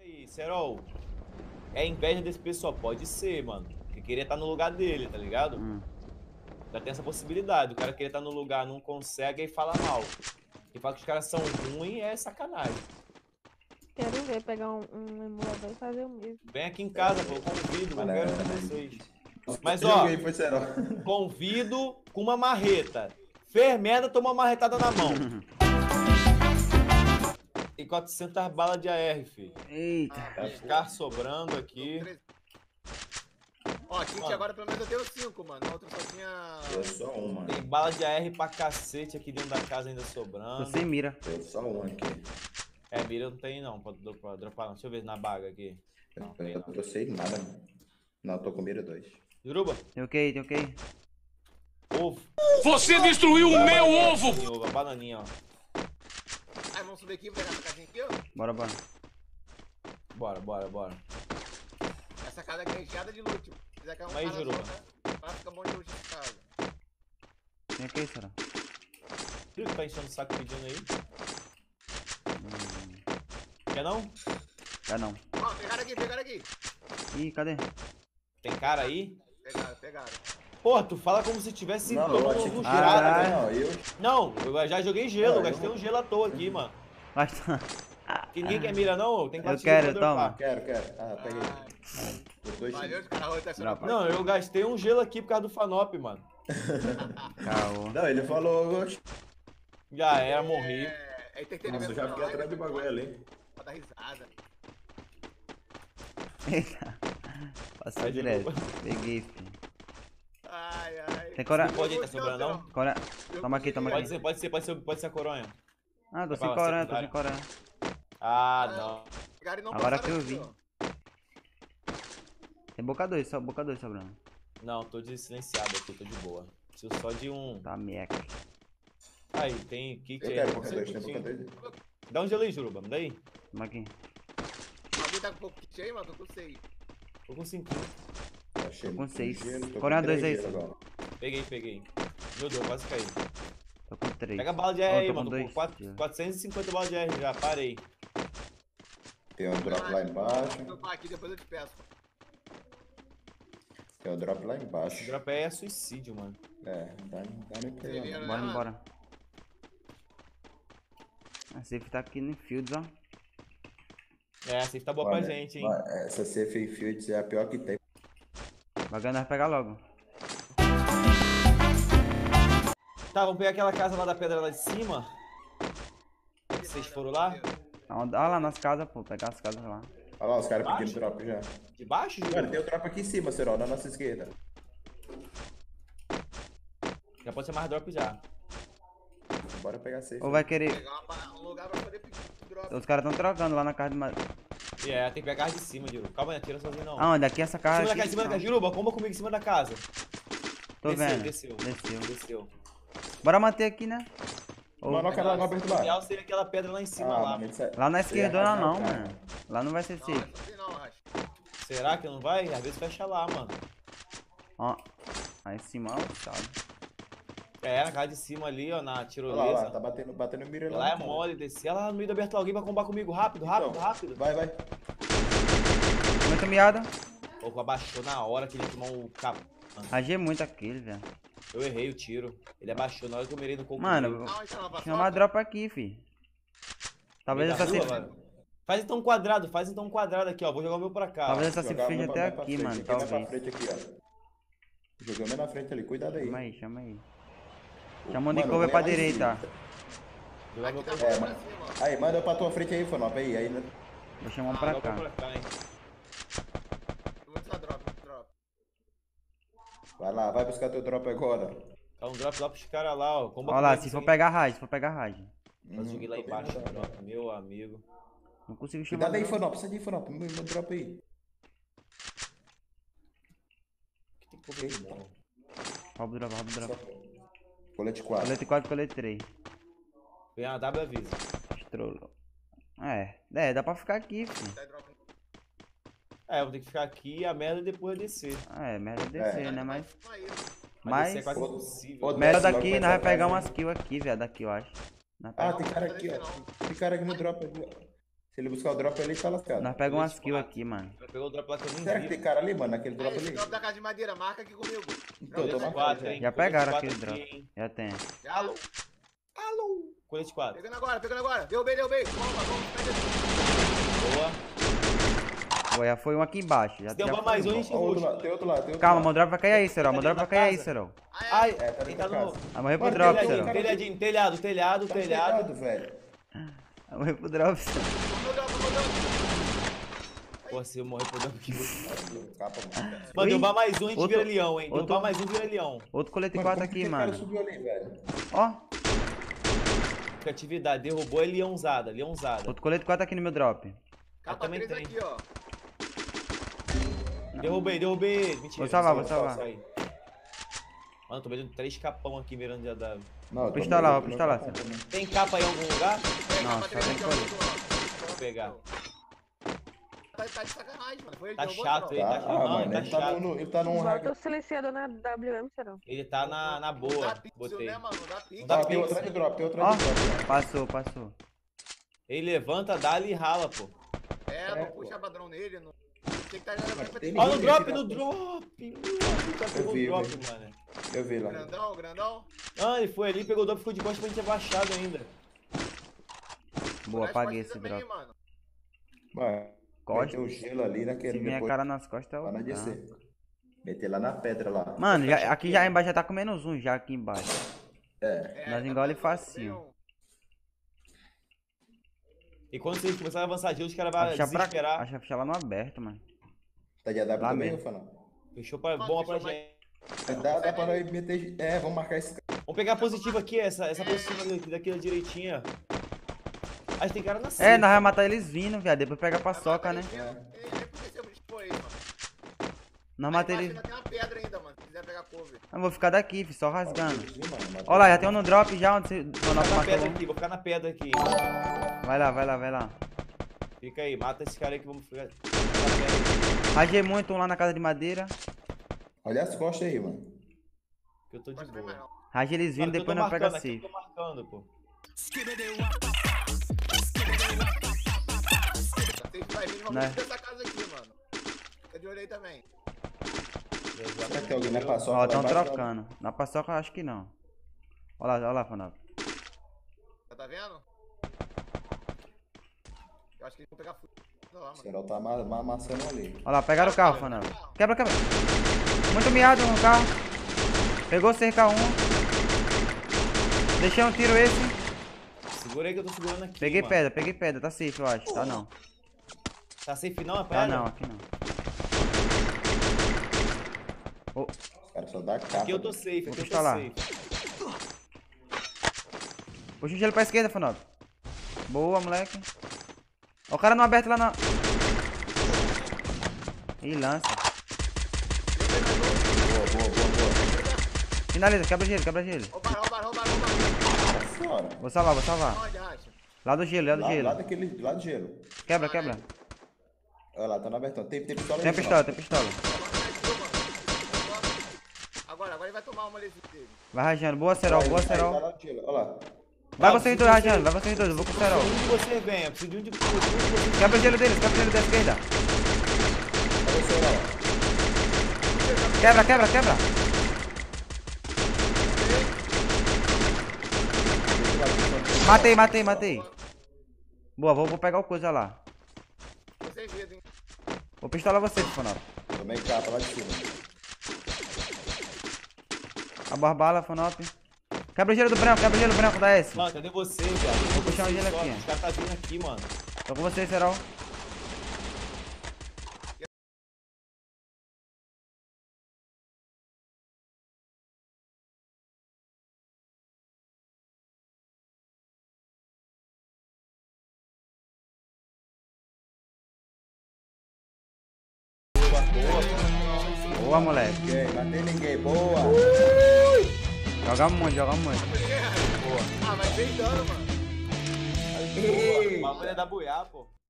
aí, Serol, é inveja desse pessoal? Pode ser, mano. Que queria estar no lugar dele, tá ligado? Já tem essa possibilidade. O cara queria estar no lugar, não consegue e fala mal. E fala que os caras são ruins é sacanagem. Quero ver, pegar um emulador e fazer o mesmo. Vem aqui em casa, pô, eu convido, eu quero com vocês. Mas Eu ó, joguei, foi Serol. convido com uma marreta. Fez merda, toma uma marretada na mão. Tem 400 balas de AR, filho. Eita. Vai ficar sobrando aqui. Ó, kit agora pelo menos eu tenho 5, mano. Na outra só tinha. Eu só um, mano. Tem bala de AR pra cacete aqui dentro da casa ainda sobrando. Tô sem mira. Eu só um aqui. É, mira não tem não, pra dropar não. Deixa eu ver na baga aqui. Não, tem Eu não. não sei nada, mano. Não, tô com mira 2. Juruba, Tem ok, tem ok. ovo. Você destruiu o meu ovo! Ovo, a bananinha, ó. Aí vamos subir aqui, vou pegar essa casinha aqui, ó. Bora, bora. Bora, bora, bora. Essa casa aqui é recheada de loot. Se quiser cair uma Aí, casa Juruba. solta, vai ficar bom de loot nessa casa. Tem ok, será? Viu que tá enchendo o saco pedindo aí? Quer não? Quer não. Ó, pegaram aqui, pegaram aqui. Ih, cadê? Tem cara aí? Pegaram, pegaram. Porra, tu fala como se tivesse Não, eu achei que no tinha gelo. Caralho. nada, não. Eu... Não, eu já joguei gelo, Ah, gastei um gelo à toa aqui, mano. Mas tá. Que ninguém quer mira não? Tem Eu 4 quero, pra dropar. toma. Quero. Ah, peguei. Os dois Valeu, X. os caras rotacionam pra Não, eu gastei um gelo aqui por causa do Fanop, mano. Caô. Não, ele falou... "Oxe." Já era, morri. É entretenimento. Nossa, eu já não, fiquei né? atrás do bagulho ali. Pra dar risada. Eita. Passou Sai de direto. novo. Peguei, filho. Ai. Tem cora... Não pode ir, tá sobrando não? Cora... Toma aqui, toma Pode aqui. ser, pode ser a coronha. Ah, tô Vai sem lá, coranha, tô sem secundária. coranha. Ah, não. Pegaram e não Agora passaram que eu aqui, vi. ó. Tem boca 2, só boca 2 sobrando. Não, tô silenciado aqui, tô de boa. Preciso só de um... Tá meca. Aí, tem kit Eu aí. quero com boca 2, tem boca 100%. 2. Dá um gelo aí, Juruba, me dá aí. Toma aqui. Alguém tá com pouco kit aí, mano? Tô com 6. Tô com 5. Achei Tô com 6. gelo, tô com Coronha 2 três aí, gelo só. agora. Peguei. Meu Deus, quase caí. Tô com 3. Pega a bala de R Ó, aí, tô com mano. dois. Com 450 balas de R já, parei. Tem um drop lá embaixo. Vou aqui, depois eu te peço. Tem um drop lá O embaixo. drop aí é suicídio, mano. É, dá nem pegar. Beleza. não. Bora embora. A safe tá aqui no Fields, ó. É, a safe tá boa pra Olha, gente, hein. mano, essa Safe Fields é a pior que tem. Vai ganhar, nós pegar logo. Tá, vamos pegar aquela casa lá da pedra lá de cima. Vocês foram lá? Olha lá nas casas, pô. Pegar as casas lá. Olha lá, os caras Baixo? pedindo drop já. De baixo, Mano, Júlio? tem o drop aqui em cima, Serol, na nossa esquerda. Já pode ser mais drop já. Bora pegar a Safe. Ou vai querer... Pegar um lugar pra poder pedir drop. Os caras tão trocando lá na casa de... E é, tem que pegar a casa de cima, Júlio. Calma aí, não tira sozinho não. Aonde? Aqui essa Em casa cima da aqui? casa, em cima da casa. Juruba, comba comigo em cima da casa. Tô vendo. Desceu. Desceu. Bora manter aqui, né? Ou- Mano, o cara lá aberto O lá. ideal seria aquela pedra lá em cima lá. mano, isso é- Lá na esquerdona rasgar não, o cara. mano. Lá não vai ser Não, safe. acho que não, acho. Será que não vai? Às vezes fecha lá, mano. Ó. Lá em cima, ó, sabe? É, na casa de cima ali, ó, na Olha lá, tirolesa. tá batendo mira lá. Lá é cara. mole, descer lá no meio do aberto alguém pra combar comigo. Rápido. Então, Vai. Muito miado. Opa, abaixou na hora que ele tomou o cap. Ragei muito aquele, velho. Eu errei o tiro. Ele abaixou na hora que eu mirei no coco. Mano, dele. Não, isso não vai tinha uma drop aqui, fi. Talvez Meio da essa rua, safe... mano. Faz então um quadrado aqui, ó. Vou jogar o meu pra cá. Talvez ó. essa safe Jogar seja mais até pra aqui, frente, mano. aqui mais pra Talvez. frente aqui, ó. Joguei mais na frente ali, cuidado aí. Chama aí. Chamando de Mano, cover pra ganha mais direita. cinco. Jogar meu pra Aqui cá. tá É, bom mano. pra cima, ó. Aí, manda pra tua frente aí, Fanop. Aí, né? Vou chamar um pra Joga cá. pra cá, hein. Muito drop, muito drop. Vai lá, vai buscar teu drop agora. Dá um drop lá pros caras lá, ó. Comba Olha lá, comigo se isso for aí. pegar rage, Eu joguei lá embaixo, drop, meu amigo. Não consigo chamar. Cuidado aí, não. Fanop. Sai de Fanop. Meu drop aí. Que tem cover de morro. Rouba o drop. Colete 4. Colete 4, colete 3. Vem a W avisa. Estrolou. Dá pra ficar aqui, filho. Tá drop. É, eu vou ter que ficar aqui e a merda depois descer. Merda descer, né? Mas Aí, mano. Mas descer é Mas- quase Ô, impossível. ô, melhor desce logo daqui, pra nós vai essa pegar casa. umas kills aqui, velho. Daqui, eu acho. Nós Ah, pega- tem cara aqui, ó. Tem cara aqui no drop ali, ó. Se ele buscar o drop ali, tá lascado. Nós pegamos umas kills aqui, mano. Pegou o drop lá que eu nem Será que vi. tem cara ali, mano, naquele drop Aí, esse ali? drop da casa de madeira, marca aqui comigo. Então, eu tô Drop marcando, Quatro, já. hein? Já Colete pegaram quatro aquele aqui, drop. hein? Já tem. Alô? Colete 4. Pegando agora, pegando agora. Derrubei. Vamos. Boa. Boa, já foi um aqui embaixo. Já, Se derrubar já mais foi. um, a gente Ó, outro ruxa. lado, tem outro lado, tem outro Calma, lado. meu drop vai cair aí, Serol. Meu drop vai cair aí, casa. Serol. Ai, É, tá quem dentro tá da no... casa. Vai morrer pro Mano, drop, telhadinho, Serol. Telhadinho, telhado. Tá telhado, velho. Vai morrer pro drop, Serol. Meu drop. Pô, se eu morrer por drop aqui. Capa, mano. Mano, derrubar mais um, a gente Outro- vira leão, hein? outro- Derrubar mais um, vira leão. Outro colete Mano, 4 como que aqui, aquele cara mano. subiu ali, velho? Ó, Criatividade, derrubou é leãozada. outro colete 4 aqui no meu drop. Capa também 3 tem. aqui, ó. Derrubei. Mentira. Vou salvar, não vou sei, salvar. sai. Mano, tô vendo 3 capão aqui mirando de AW. Não, eu tô Pistolar, no- ó, pistolar, no- Serol. Tem capa em algum lugar? Pega Não, capa só 3 tem aqui, que ó. olhar. outro, ó. Vou pegar. Tá de sacanagem, mano. Foi ele Tá que derrubou, chato, Serol. hein? Tá, Tá chato. Não, mano, tá ele tá chato. ele tá num hack. Bota o silenciador na WM, Serão. Ele tá na Não boa. dá pixel, Botei. né, mano? Não dá pixel. Dá Tá, tem pix. outro de drop, tem outro Ó, de drop. passou. Ele levanta, dá-lhe e rala, pô. Não pô. puxa padrão nele. Não... Tem que estar jogando pra Tem ti. Ó, no ninguém drop, aqui no na- drop. Já pegou o vi, drop, vi. mano. Eu vi lá. Grandão. Ah, ele foi ali, pegou o drop, ficou de costas pra gente abaixado ainda. Boa, Nas apaguei costas esse também, drop. mano. Mano, Costa. meteu o gelo ali Se naquele minha depois cara nas costas, lá na eu... DC. Meter lá na pedra lá. Mano, aqui já embaixo já tá com -1 já aqui embaixo. É. Nós engole facinho. E quando vocês começarem a avançar de os caras vão Achar desesperar. Acho que fechar lá no aberto, mano. Tá de AW Lá também, mesmo. eu falo. Fechou pra, Mano, bomba pra fechou gente. Dá pra nós meter. É, vamos marcar esse cara. Vamos pegar a positiva aqui, essa positiva daqui da direitinha. A gente tem cara na É, safe. nós vamos matar eles vindo, viado. Depois pega a paçoca, né? Ele aconteceu por aí, mano. Nós Aí matamos embaixo eles. ainda tem uma pedra ainda, mano. Se quiser pegar cover. Eu vou ficar daqui, fi, só rasgando. Sim, mano, matou. Ó lá, já tem um no drop já, onde você... Vou Quando nós ficar na pedra matou um. aqui, vou ficar na pedra aqui. Vai lá. Fica aí, mata esse cara aí que vamos ficar na pedra Ragei muito um lá na casa de madeira. Olha as costas aí, mano. que eu tô de Pode ver mais boa. não. Ragei eles vindo, Mano, que eu depois tô nós pega marcando, aqui safe. eu tô marcando, pô. Vocês vai vir, vamos Né? dessa casa aqui, mano. Fica de olho aí também. Será que tem alguém na paçoca? Ó, lá tão embaixo? trocando. Na paçoca eu acho que não. Ó lá, Fanato. Tá vendo? Eu acho que eles vão pegar fogo. Lá, O mano. Serol tá amassando ali. Ó lá, pegaram o carro, Fanato. Quebra. Muito miado no carro. Pegou cerca 1. Deixei um tiro esse. Segura aí que eu tô segurando aqui. Peguei mano. pedra, tá safe, eu acho. Tá não. Tá safe não, é Tá pedra? não, aqui não. Ô, Os caras só dá capa. Aqui eu tô safe, Vou aqui eu tô pistolar. safe. puxa o gelo pra esquerda, Fanato. Boa, moleque. Ó o cara no aberto lá na... Ih, lança. Boa. Finaliza, quebra gelo. Roubaram. Nossa senhora. Vou salvar. Onde, acha? Lá do gelo. Lá do gelo. Quebra. Olha lá, tá no abertão. Tem pistola Tem aí, pistola. Agora ele vai tomar uma lesão dele. Vai rajando. Boa, Serol. Tá lá no gelo. Olha lá. Vai vocês dois rajando. Eu vou com o Serol. Preciso de você, venha. Preciso de um de você. Quebra o gelo deles, da esquerda. Olha o Serol. Quebra. Matei. Boa, vou pegar o coisa lá. Vocês viram, hein? Vou pistolar você, Fanato. Tomei capa lá de cima. Acabou as balas, Fanato. Quebra o gelo branco da S. Mano, cadê você, velho? Vou puxar um gelo Só, aqui, os caras tá vindo aqui, mano. Tô com você, Serol. Boa, moleque. Matei ninguém. Boa. Joga muito. Ah, mas vem dano, mano. O bagulho é da buiá, pô.